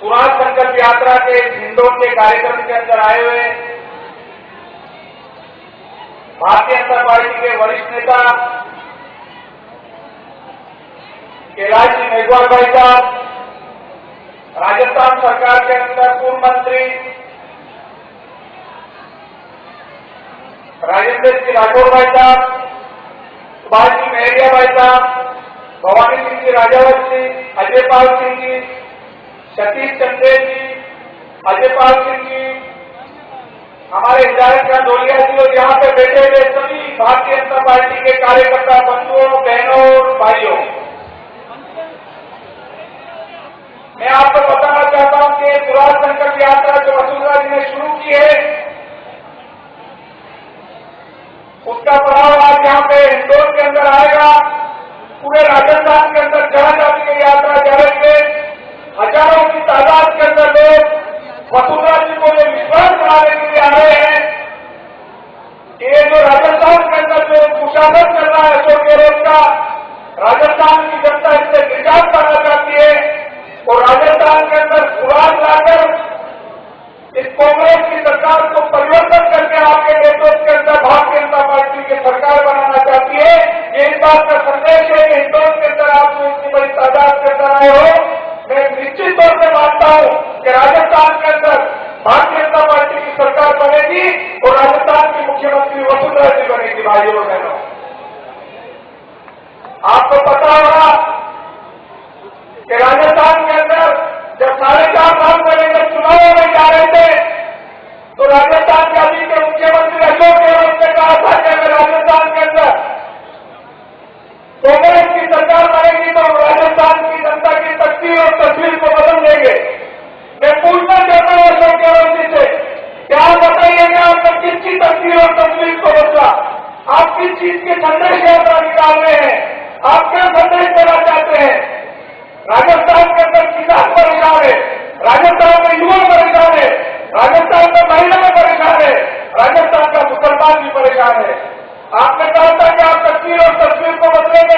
सुराज संकल्प यात्रा के हिंडोन के कार्यक्रम के अंदर आए हुए भारतीय जनता पार्टी के वरिष्ठ नेता कैलाश जी मेघवाल भाई साहब, राजस्थान सरकार के अंदर पूर्व मंत्री राजेंद्र सिंह राठौर भाई साहब, सुभाष जी मेहरिया भाई साहब, भवानी सिंह जी राजावत जी, अजय पाल सिंह जी, सतीश चंद्र जी, अजय पाल सिंह जी, हमारे हिदायत खान डोलिया जी और यहाँ पे बैठे हुए सभी भारतीय जनता पार्टी के कार्यकर्ता बंधुओं, बहनों और भाइयों, मैं आपको बताना चाहता हूं कि सुराज संकल्प यात्रा जो वसुंधरा जी ने शुरू की है, उसका प्रभाव आज यहाँ पे हिंडोन के अंदर आएगा। पूरे राजस्थान के अंदर जहां जाती है यात्रा जाएंगे, हजारों की तादाद के अंदर लोग वसुंधरा जी को ये विश्वास दिलाने के लिए आ रहे हैं कि ये जो राजस्थान के अंदर जो कुशासन चल रहा है अशोक गहलोत का, राजस्थान की जनता इससे निजात पाना चाहती है और राजस्थान के अंदर सुराज लाकर इस कांग्रेस की सरकार को परिवर्तन करके आपके नेतृत्व के अंदर भारतीय जनता पार्टी की सरकार बनाना चाहती है। ये इस बात का संदेश है कि हिंदुस्तान के अंदर आप जो इतनी बड़ी तादाद के अंदर आए हो, मैं निश्चित तौर से मानता हूं कि राजस्थान के अंदर भारतीय जनता पार्टी की सरकार बनेगी और राजस्थान की मुख्यमंत्री वसुंधरा जी बनेगी। भाइयों और बहनों, आपको पता होगा कि राजस्थान के अंदर जब 4.5 साल पहले जब चुनाव में जा रहे थे तो राजस्थान के अभी के मुख्यमंत्री अशोक गहलोत ने कहा था कि अगर राजस्थान के अंदर कांग्रेस की सरकार बनेगी तो राजस्थान की जनता की तस्वीर और तस्वीर को बदल देंगे। मैं पूछना चाहता हूं अशोक गहलोत जी से, क्या आप बताइएगा आपने किसकी तस्वीर और तस्वीर को बदला? आप किस चीज के संदेश यात्रा निकाल रहे हैं? आप क्या संदेश देना चाहते हैं? राजस्थान के अंदर किसान परेशान है, राजस्थान में युवा परेशान है, राजस्थान में महिलाएं परेशान है, राजस्थान का मुसलमान भी परेशान है। आपने कहा था कि आप तस्वीर और तस्वीर को बदलेंगे।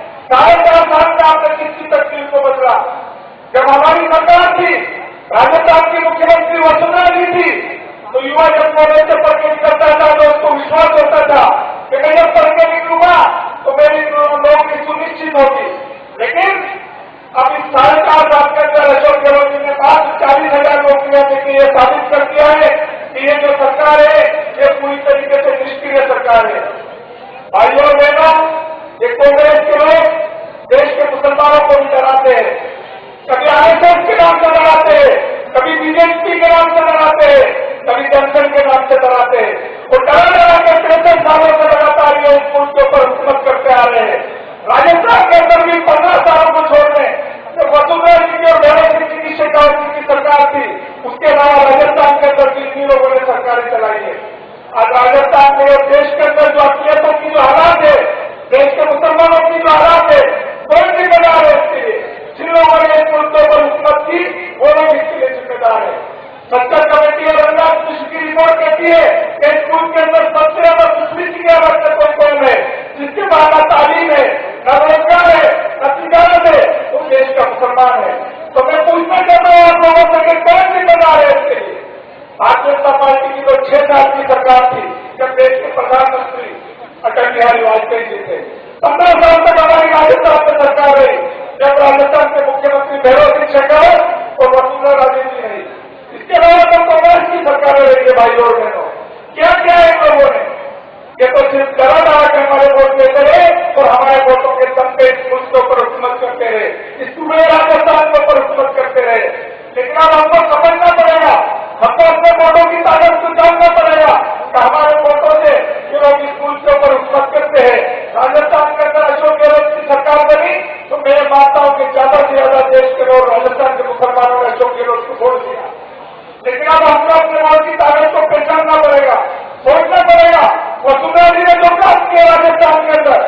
4.5 साल में आपने किसकी तस्वीर को बदला? जब हमारी सरकार थी, राजस्थान की मुख्यमंत्री वसुंधरा जी थी, तो युवा जब कॉलेज से पढ़ के निकलता था तो उसको विश्वास होता था कि मैं जब पढ़ के निकलूंगा तो मेरी नौकरी सुनिश्चित होगी। लेकिन अब इस 4.5 साल के अंदर अशोक गहलोत जी ने 40,000 नौकरियां देकर यह साबित कर दिया है कि ये जो सरकार है ये पूरी तरीके से निष्क्रिय सरकार है। भाइयों और बहनों, ये कांग्रेस के लोग देश के मुसलमानों को भी डराते हैं, कभी आरएसएस के नाम से डराते हैं, कभी बीजेपी के नाम से डराते हैं, कभी जनसंघ के नाम से डराते हैं और डरा के 63 सालों से लगातार ये उस मुल्क के ऊपर हुकूमत करते आ रहे हैं। राजस्थान के अंदर भी 15 सालों को छोड़ने जब वसुंधरा जी की और गहलोत जी की शेखावत जी की सरकार थी, उसके अलावा राजस्थान के अंदर जितनी लोगों ने सरकारें चलाई है। आज राजस्थान में और देश के अंदर जो अकलियतों की जो हालात है, देश के मुसलमानों की जो हालात है, कोई जिम्मेदार है इसके लिए। जिन लोगों ने इस मुल्क पर हुकूमत की वो लोग इसके लिए जिम्मेदार है। सत्तर कमेटी और अंदाज की रिपोर्ट कहती है कि इस मुल्क के अंदर सबसे ज्यादा दुष्कृति के अवस्था कोई कौन है, जिसके बाद न तालीम है, न रोजगार है, न तिजारत है, वो देश का मुसलमान है। तो मैं पूछना चाहता हूँ आप लोगों से कि कौन जिम्मेदार है इसके लिए? भारतीय जनता पार्टी की तो 6 साल की सरकार थी जब देश के प्रधानमंत्री अटल बिहारी वाजपेयी जी थे। 15 साल तक हमारी राजस्थान में सरकार रही, जब राजस्थान के मुख्यमंत्री भैरव सिंह शेखावत और वसुंधरा राजे जी रही। इसके अलावा तो कांग्रेस की सरकारें रही है। भाइयों और बहनों, क्या क्या है इन लोगों ने? ये तो सिर्फ डरा डरा के हमारे वोट देते रहे और हमारे वोटों के दम पे इस मुल्क के ऊपर हुकूमत करते रहे, इस पूरे राजस्थान के ऊपर हुकूमत करते रहे। लेकिन अब हमको समझना पड़ेगा, हमको अपने वोटों की ताकत को जानना पड़ेगा कि हमारे वोटों से जो लोग इस मुल्क के ऊपर हुकूमत करते हैं। राजस्थान के अंदर अशोक गहलोत की सरकार बनी तो मैं मानता हूं कि ज्यादा से ज्यादा देश के लोग राजस्थान के मुसलमानों ने अशोक गहलोत को वोट दिया। लेकिन अब हमको अपने वोट की ताकत को पहचानना पड़ेगा, सोचना पड़ेगा। वसुंधरा जी ने जो काम किया राजस्थान के अंदर,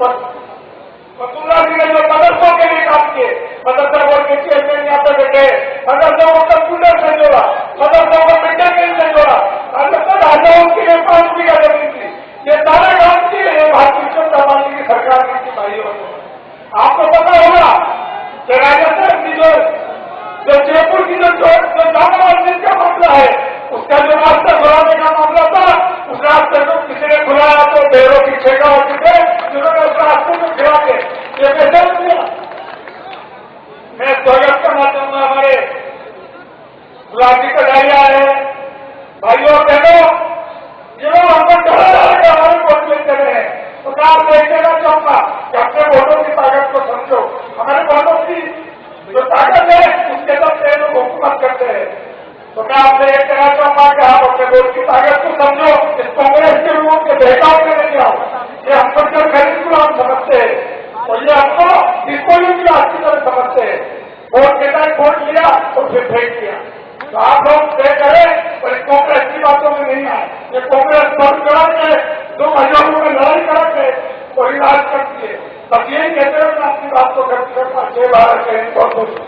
वसुंधरा जी ने जो मदरसों के लिए काम किए, मदरसा बोर्ड के चेयरमैन यहाँ पर बैठे, मदरसों को कंप्यूटर से जोड़ा, मदरसों को मिड डे मील से जोड़ा, राजस्थान हजारों के लिए 5 बीघा जमीन थी। ये सारे काम किए भारतीय जनता पार्टी की सरकार की थी। भाइयों, आपको पता होगा कि राजस्थान की जो जयपुर की जो किसी ने बुलाया तो बेरों पीछे का होते थे, जिन्होंने उस रास्ते को गिरा के ये मैसेज दिया। मैं स्वागत करना चाहूंगा हमारे गुलाबी कटारिया है, भाइयों और बहनों, जिन्होंने हमको डरा डालकर हमारे वोट लेते रहे हैं, तो मैं आप देख देना चाहूंगा कि अपने वोटों की ताकत को समझो। हमारे वोटों की जो ताकत है उसके सबसे लोग हुकूमत करते हैं। तो मैं आपसे ये कहना चाहूंगा कि आप अपने वोट की ताकत को समझो। इस कांग्रेस के लोगों के बहकाव में नहीं आओ। ये हमको जो खरीद गुलाम समझते हैं और ये हमको डिस्पोजल की आज की तरह समझते हैं। वोट के टाइम वोट लिया और फिर फेंक दिया। तो आप लोग तय करें और कांग्रेस की बातों में नहीं आए। ये कांग्रेस बंद करा के 2000 में लड़ाई करा के और इलाज करती है। बस यही कहते हुए मैं आपकी बात को करता जय भारत, जय हिंद, बहुत बहुत